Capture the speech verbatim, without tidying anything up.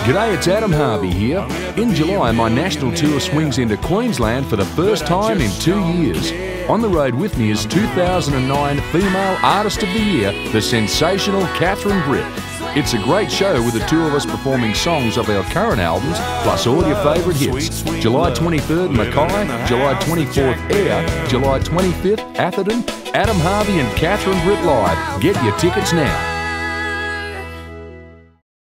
G'day, it's Adam Harvey here. In July, my national tour swings into Queensland for the first time in two years. On the road with me is two thousand nine Female Artist of the Year, the sensational Catherine Britt. It's a great show with the two of us performing songs of our current albums, plus all your favourite hits. July twenty-third, Mackay, July twenty-fourth, Ayr, July twenty-fifth, Atherton. Adam Harvey and Catherine Britt live. Get your tickets now.